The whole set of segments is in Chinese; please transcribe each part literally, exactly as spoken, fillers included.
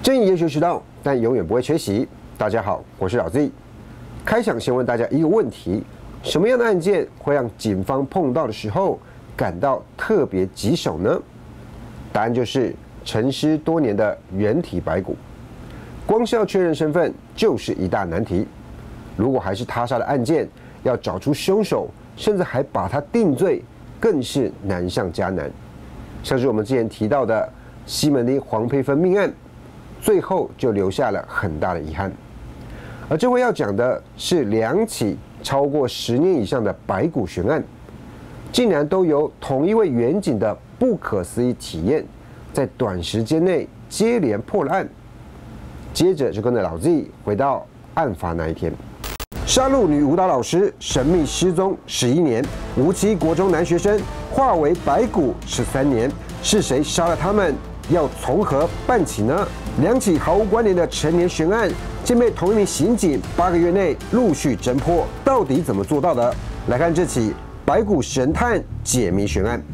正义也许迟到，但永远不会缺席。大家好，我是老 Z。开场先问大家一个问题：什么样的案件会让警方碰到的时候感到特别棘手呢？答案就是沉尸多年的人体白骨。光是要确认身份就是一大难题。如果还是他杀的案件，要找出凶手，甚至还把他定罪，更是难上加难。像是我们之前提到的西门町黄佩芬命案，最后就留下了很大的遗憾。而这回要讲的是两起超过十年以上的白骨悬案，竟然都由同一位员警的不可思议体验，在短时间内接连破了案。接着就跟着老 Z 回到案发那一天。杀戮女舞蹈老师神秘失踪十一年，无期国中男学生化为白骨十三年，是谁杀了他们？要从何办起呢？两起毫无关联的成年悬案，竟被同一名刑警八个月内陆续侦破，到底怎么做到的？来看这起白骨神探解谜悬案。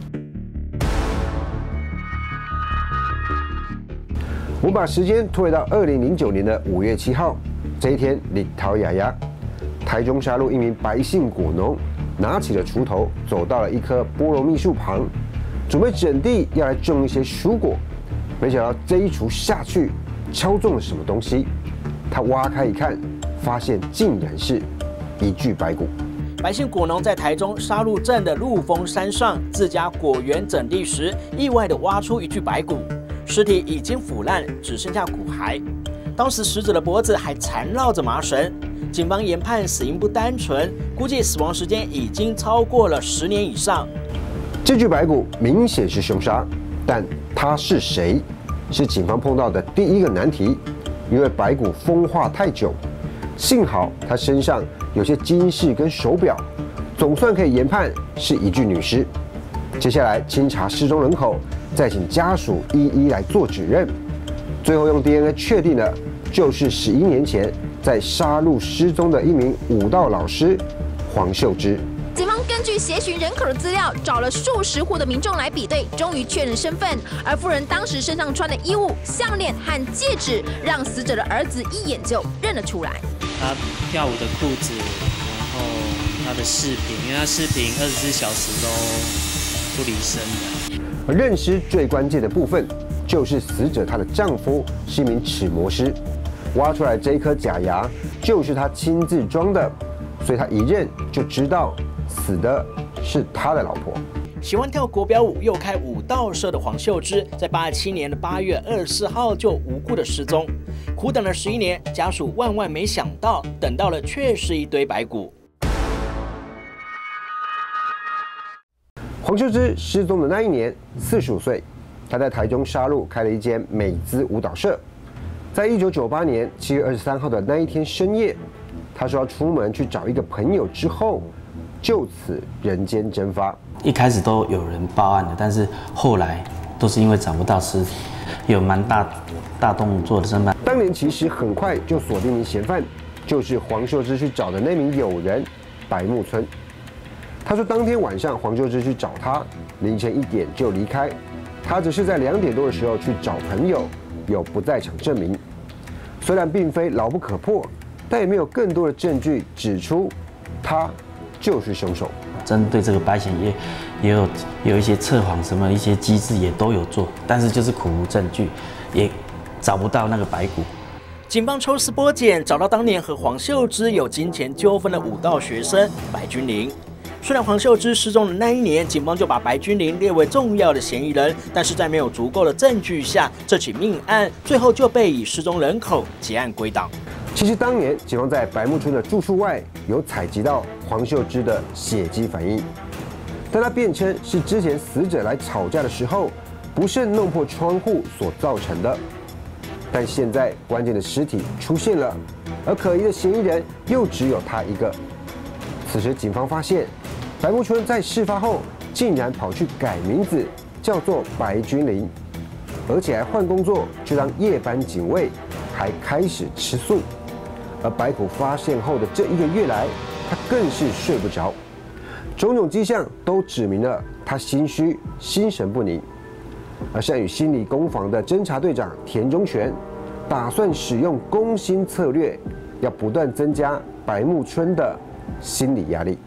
我们把时间推回到二零零九年的五月七号，这一天，李桃雅雅，台中沙鹿一名白姓果农，拿起了锄头，走到了一棵菠萝蜜树旁，准备整地要来种一些蔬果。没想到这一锄下去，敲中了什么东西。他挖开一看，发现竟然是一具白骨。 白姓果农在台中沙鹿镇的鹿峰山上自家果园整地时，意外地挖出一具白骨，尸体已经腐烂，只剩下骨骸。当时死者的脖子还缠绕着麻绳。警方研判死因不单纯，估计死亡时间已经超过了十年以上。 这具白骨明显是凶杀，但他是谁？是警方碰到的第一个难题。因为白骨风化太久，幸好他身上有些金饰跟手表，总算可以研判是一具女尸。接下来清查失踪人口，再请家属一一来做指认，最后用 D N A 确定了，就是十一年前在沙鹿失踪的一名舞蹈老师黄秀芝。 警方根据协寻人口的资料，找了数十户的民众来比对，终于确认身份。而妇人当时身上穿的衣物、项链和戒指，让死者的儿子一眼就认了出来。 他跳舞的裤子，然后他的饰品，因为他饰品二十四小时都不离身的。 认尸最关键的部分，就是死者她的丈夫是一名齿模师，挖出来这一颗假牙就是他亲自装的，所以他一认就知道死的是他的老婆。 喜欢跳国标舞又开舞蹈社的黄秀芝，在八七年的八月二十四号就无故的失踪，苦等了十一年，家属万万没想到，等到了却是一堆白骨。 黄秀芝失踪的那一年，四十五岁，她在台中沙鹿开了一间美姿舞蹈社。在一九九八年七月二十三号的那一天深夜，她说要出门去找一个朋友之后，就此人间蒸发。 一开始都有人报案的，但是后来都是因为找不到尸体，有蛮大大动作的侦办。 当年其实很快就锁定名嫌犯，就是黄秀芝去找的那名友人白木村。他说当天晚上黄秀芝去找他，凌晨一点就离开，他只是在两点多的时候去找朋友，有不在场证明。虽然并非牢不可破，但也没有更多的证据指出他就是凶手。 针对这个白险也也有有一些测谎什么一些机制也都有做，但是就是苦无证据，也找不到那个白骨。 警方抽丝剥茧，找到当年和黄秀芝有金钱纠纷的舞蹈学生白君玲。虽然黄秀芝失踪的那一年，警方就把白君玲列为重要的嫌疑人，但是在没有足够的证据下，这起命案最后就被以失踪人口结案归档。 其实当年警方在白木村的住处外有采集到黄秀芝的血迹反应，但他辩称是之前死者来吵架的时候不慎弄破窗户所造成的。但现在关键的尸体出现了，而可疑的嫌疑人又只有他一个。此时警方发现，白木村在事发后竟然跑去改名字，叫做白君玲，而且还换工作去当夜班警卫，还开始吃素。而白骨发现后的这一个月来，他更是睡不着，种种迹象都指明了他心虚、心神不宁。而善于心理攻防的侦查队长田中全， 打算使用攻心策略，要不断增加白木村的心理压力。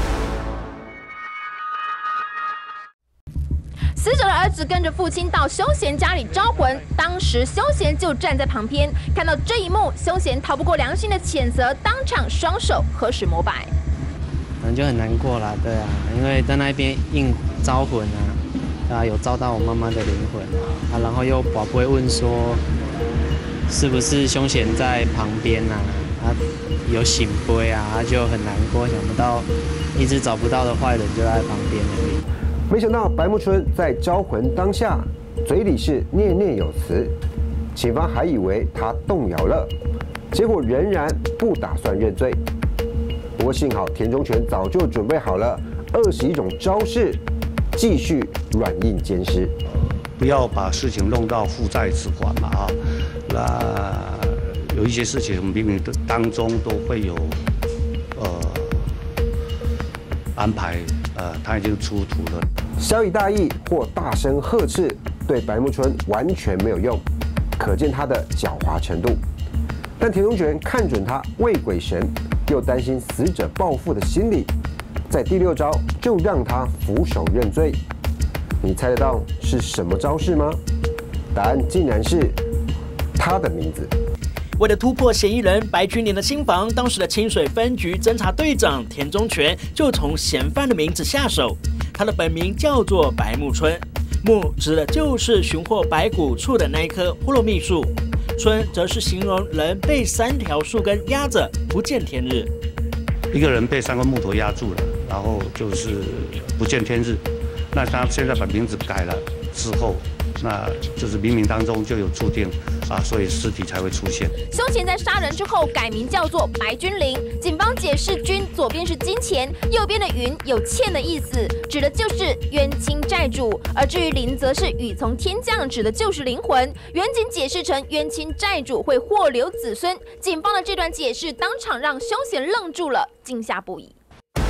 死者的儿子跟着父亲到休贤家里招魂，当时休贤就站在旁边，看到这一幕，休贤逃不过良心的谴责，当场双手合十膜拜。 可能就很难过啦，对啊，因为在那边应招魂啊，啊有招到我妈妈的灵魂啊，然后又宝贝问说，是不是凶险在旁边啊？啊有醒杯啊，他就很难过，想不到一直找不到的坏人就在旁边而已。 没想到白木村在招魂当下，嘴里是念念有词，警方还以为他动摇了，结果仍然不打算认罪。不过幸好田中全早就准备好了二十一种招式，继续软硬兼施。 不要把事情弄到负债之还嘛啊，那有一些事情明明当中都会有呃安排，呃他已经出图了。 小以大义或大声呵斥，对白木村完全没有用，可见他的狡猾程度。但田中全看准他畏鬼神，又担心死者报复的心理，在第六招就让他俯首认罪。你猜得到是什么招式吗？答案竟然是他的名字。 为了突破嫌疑人白君莲的新房，当时的清水分局侦查队长田中全就从嫌犯的名字下手。他的本名叫做白木村，木指的就是寻获白骨处的那一棵菠萝蜜树，村则是形容人被三条树根压着不见天日。 一个人被三根木头压住了，然后就是不见天日。那他现在把名字改了之后，那就是冥冥当中就有注定啊，所以尸体才会出现。 凶嫌在杀人之后改名叫做白君玲，警方解释“君”左边是金钱，右边的“云”有欠的意思，指的就是冤亲债主；而至于“灵”则是雨从天降，指的就是灵魂。远景解释成冤亲债主会祸留子孙。警方的这段解释当场让凶嫌愣住了，惊吓不已。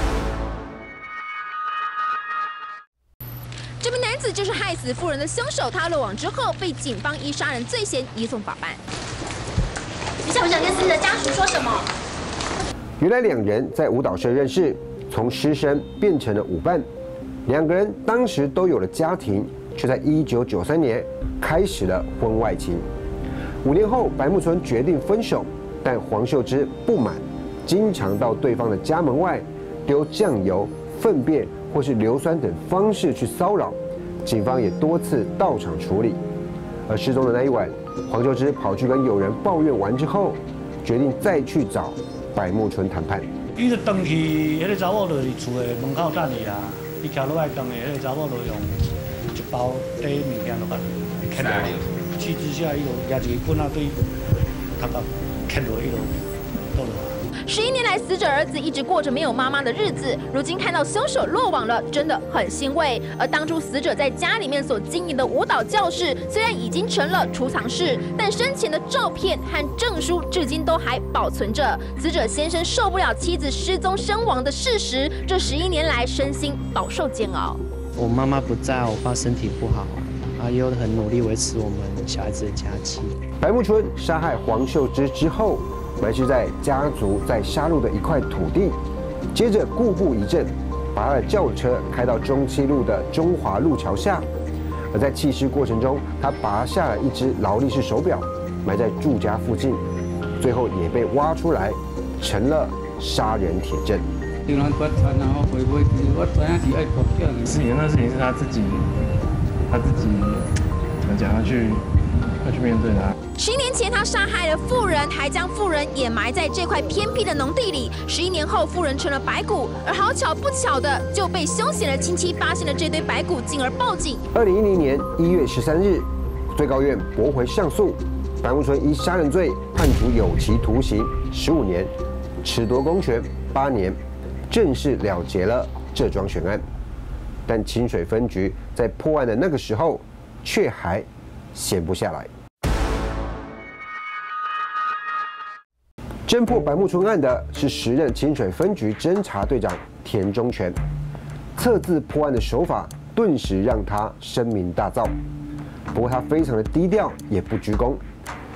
这名男子就是害死妇人的凶手，他落网之后被警方以杀人罪嫌移送法办。你想不想跟死者家属说什么？ 原来两人在舞蹈社认识，从师生变成了舞伴。两个人当时都有了家庭，却在一九九三年开始了婚外情。五年后，白木村决定分手，但黄秀芝不满，经常到对方的家门外丢酱油、粪便或是硫酸等方式去骚扰，警方也多次到场处理。而失踪的那一晚，黄秀芝跑去跟友人抱怨完之后，决定再去找白木村谈判。 伊就登去，迄个查某就伫厝的门口等伊啦。伊徛落来等的，迄个查某就用一包底物件落甲捡落，气之下，伊就拿一个棍仔对头壳捡落，伊就倒落来。 十一年来，死者儿子一直过着没有妈妈的日子，如今看到凶手落网了，真的很欣慰。而当初死者在家里面所经营的舞蹈教室，虽然已经成了储藏室，但生前的照片和证书至今都还保存着。死者先生受不了妻子失踪身亡的事实，这十一年来身心饱受煎熬。 我妈妈不在，我爸身体不好啊，啊，又很努力维持我们小孩子的家计。 白木村杀害黄秀芝之后，埋尸在家族在沙鹿的一块土地，接着故布疑阵，把他的轿车开到中七路的中华路桥下。而在弃尸过程中，他拔下了一只劳力士手表，埋在住家附近，最后也被挖出来，成了杀人铁证。 事情那事情是他自己，他自己怎么讲？他去，他去面对他。 十一年前，他杀害了妇人，还将妇人也埋在这块偏僻的农地里。十一年后，妇人成了白骨，而好巧不巧的就被凶险的亲戚发现了这堆白骨，进而报警。 二零一零年一月十三日，最高院驳回上诉，白木村依杀人罪判处有期徒刑十五年，褫夺公权八年，正式了结了这桩悬案。但清水分局在破案的那个时候，却还闲不下来。侦破白木村案的是时任清水分局侦查队长田中全，测字破案的手法顿时让他声名大噪。不过他非常的低调，也不鞠躬，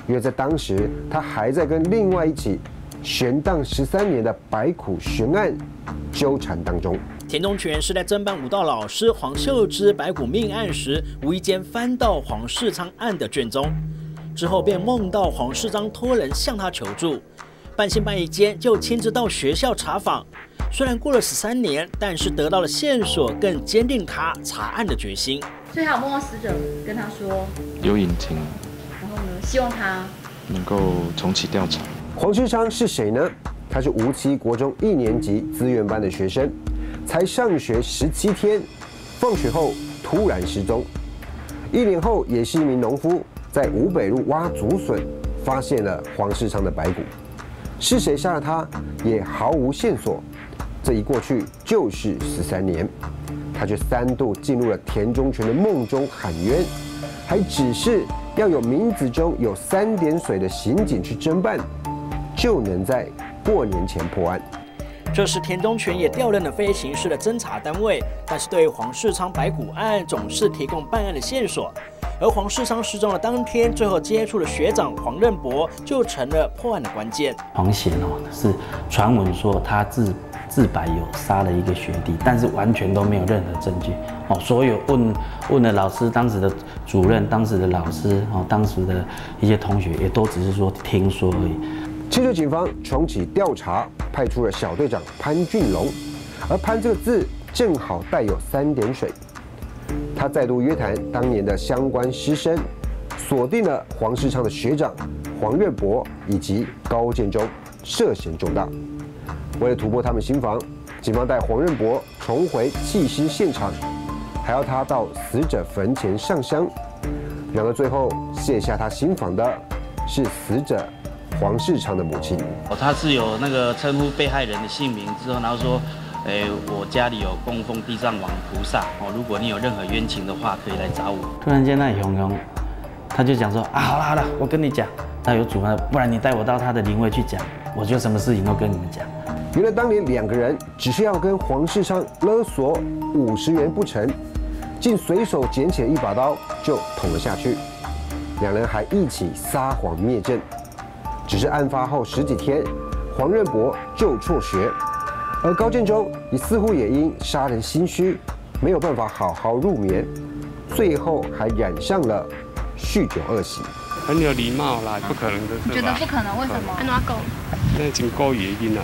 因为在当时他还在跟另外一起悬档十三年的白虎悬案纠缠当中。 田中全是在侦办武道老师黄秀芝白骨命案时，无意间翻到黄世昌案的卷宗，之后便梦到黄世昌托人向他求助，半信半疑间就亲自到学校查访。虽然过了十三年，但是得到了线索，更坚定他查案的决心。 所以他有梦到死者跟他说有隐情， 然后呢，希望他能够重启调查。 黄世昌是谁呢？他是无期国中一年级资源班的学生，才上学十七天，放学后突然失踪。一年后，也是一名农夫，在吴北路挖竹笋，发现了黄世昌的白骨。是谁杀了他，也毫无线索。这一过去就是十三年，他却三度进入了田中全的梦中喊冤，还指示要有名字中有三点水的刑警去侦办，就能在过年前破案。 这时田中全也调任了飞行师的侦查单位，但是对黄世昌白骨案总是提供办案的线索。而黄世昌失踪的当天，最后接触的学长黄任博就成了破案的关键。 黄贤哦，是传闻说他自自白有杀了一个学弟，但是完全都没有任何证据哦。所有问问了老师、当时的主任、当时的老师哦、当时的一些同学，也都只是说听说而已。 汽车警方重启调查，派出了小队长潘俊龙，而潘这个字正好带有三点水。他再度约谈当年的相关师生，锁定了黄世昌的学长黄任博以及高建中，涉嫌重大。为了突破他们心防，警方带黄任博重回弃尸现场，还要他到死者坟前上香。然而最后卸下他心防的是死者黄世昌的母亲。 哦，他是有那个称呼被害人的姓名之后，然后说，诶，我家里有供奉地藏王菩萨哦，如果你有任何冤情的话，可以来找我。 突然间，那熊熊他就讲说啊，好了好了，我跟你讲，他有主张，不然你带我到他的灵位去讲，我就什么事情都跟你们讲。 原来当年两个人只是要跟黄世昌勒索五十元不成，竟随手捡起了一把刀就捅了下去。两人还一起撒谎灭证。只是案发后十几天，黄任博就辍学，而高建中也似乎也因杀人心虚，没有办法好好入眠，最后还染上了酗酒恶习。 很有礼貌啦，不可能的是吧？ 觉得不可能，为什么？安怎讲？ 那真故意的囡仔。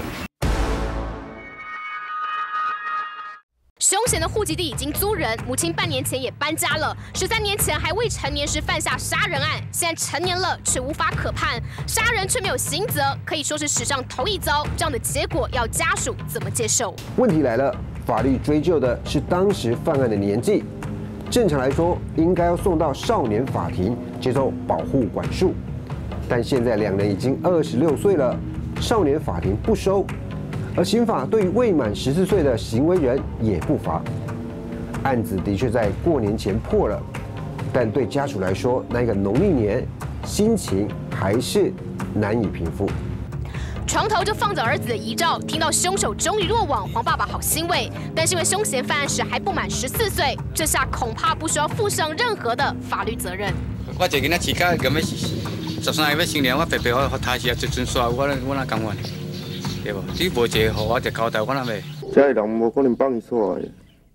凶嫌的户籍地已经租人，母亲半年前也搬家了。十三年前还未成年时犯下杀人案，现在成年了却无法可判，杀人却没有刑责，可以说是史上头一遭。这样的结果要家属怎么接受？ 问题来了，法律追究的是当时犯案的年纪，正常来说应该要送到少年法庭接受保护管束，但现在两人已经二十六岁了，少年法庭不收。而刑法对于未满十四岁的行为人也不罚。案子的确在过年前破了，但对家属来说，那个农历年心情还是难以平复。 床头就放着儿子的遗照，听到凶手终于落网，黄爸爸好欣慰。但是因为凶嫌犯案时还不满十四岁，这下恐怕不需要负上任何的法律责任。 我一个囡仔饲甲咁要十三个要成年，我白白我他是一阵煞，我我哪甘愿？对不？只无一个互我一个交代，我哪袂？ 家里人无可能帮你做的。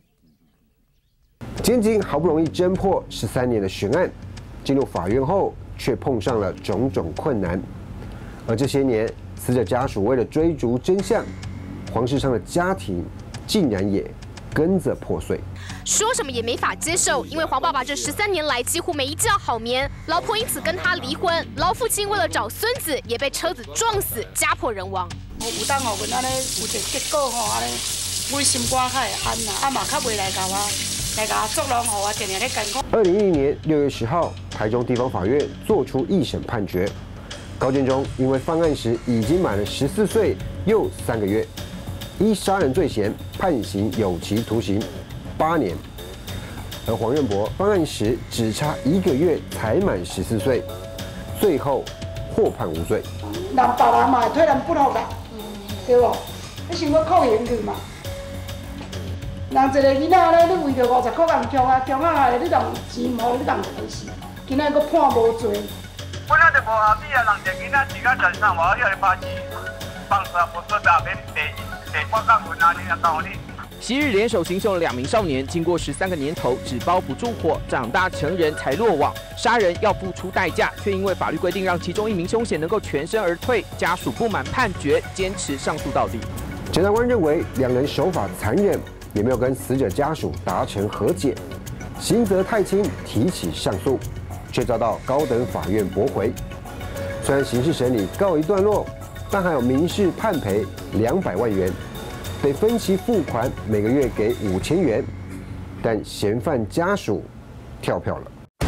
检警好不容易侦破十三年的悬案，进入法院后，却碰上了种种困难。而这些年，死者家属为了追逐真相，黄世昌的家庭竟然也跟着破碎。 说什么也没法接受，因为黄爸爸这十三年来几乎没一觉好眠，老婆因此跟他离婚，老父亲为了找孙子也被车子撞死，家破人亡。 有当互阮安尼有一个结果吼，安尼阮心肝较会安啦，啊嘛较袂来甲我来甲我作弄，互我定定咧艰苦。 二零一零年六月十号，台中地方法院作出一审判决，高建中因为犯案时已经满了十四岁又三个月，依杀人罪嫌判刑有期徒刑八年。而黄任博犯案时只差一个月才满十四岁，最后获判无罪。 人别人嘛会替人不服啦，对无？你想要酷刑去嘛？人一个囡仔咧，你为着五十块人强啊，强啊，你当钱无，你当回事。今仔佫判无罪， 本来就无合理啊，人一个囡仔住到山上，我要去拍戏，放出来不做大免第第八角分啊，你若讲你。 昔日联手行凶的两名少年，经过十三个年头，纸包不住火，长大成人才落网。杀人要付出代价，却因为法律规定让其中一名凶嫌能够全身而退，家属不满判决，坚持上诉到底。 检察官认为两人手法残忍，也没有跟死者家属达成和解，刑责太轻，提起上诉，却遭到高等法院驳回。虽然刑事审理告一段落，但还有民事判赔两百万元。 得分期付款，每个月给五千元，但嫌犯家属跳票了。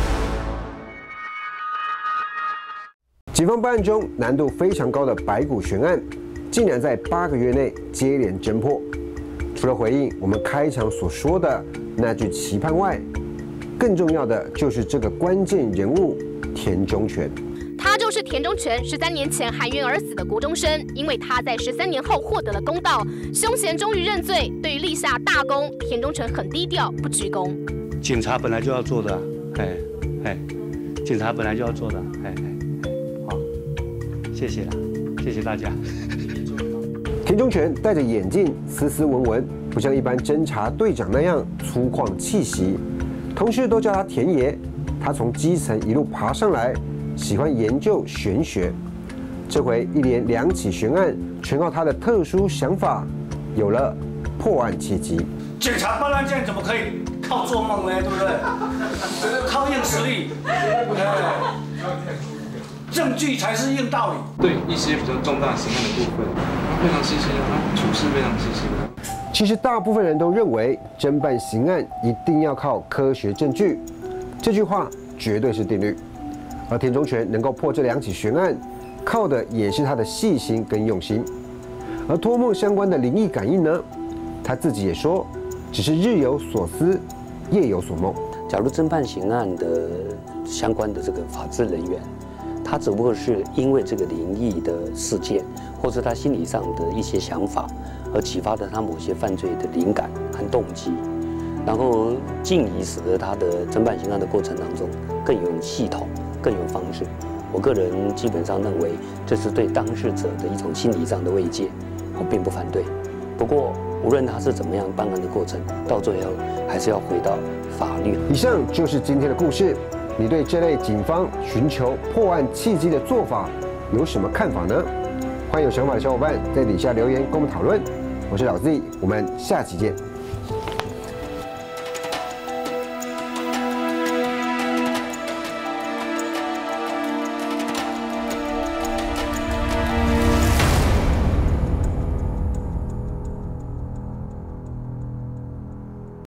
警方办案中难度非常高的白骨悬案，竟然在八个月内接连侦破。除了回应我们开场所说的那句期盼外，更重要的就是这个关键人物田中全。 他就是田中全，十三年前含冤而死的国中生。因为他在十三年后获得了公道，凶嫌终于认罪。对于立下大功，田中全很低调，不鞠躬。 警察本来就要做的，哎哎，警察本来就要做的，哎哎，好，谢谢啦，谢谢大家。 田中全戴着眼镜，斯斯文文，不像一般侦查队长那样粗犷气息。同事都叫他田爷。他从基层一路爬上来。 喜欢研究玄学，这回一连两起悬案，全靠他的特殊想法，有了破案契机。 警察办案件怎么可以靠做梦呢？对不对？靠硬实力，哎，证据才是硬道理。 对一些比较重大刑案的部分，他非常细心啊，他处事非常细心啊。 其实大部分人都认为，侦办刑案一定要靠科学证据，这句话绝对是定律。 而田中全能够破这两起悬案，靠的也是他的细心跟用心。而托梦相关的灵异感应呢，他自己也说，只是日有所思，夜有所梦。 假如侦办刑案的相关的这个法制人员，他只不过是因为这个灵异的事件，或者他心理上的一些想法，而启发了他某些犯罪的灵感和动机，然后进而使得他的侦办刑案的过程当中更有系统。 更有方式，我个人基本上认为这是对当事者的一种心理上的慰藉，我并不反对。不过，无论他是怎么样办案的过程，到最后还是要回到法律。 以上就是今天的故事，你对这类警方寻求破案契机的做法有什么看法呢？欢迎有想法的小伙伴在底下留言跟我们讨论。我是老 Z， 我们下期见。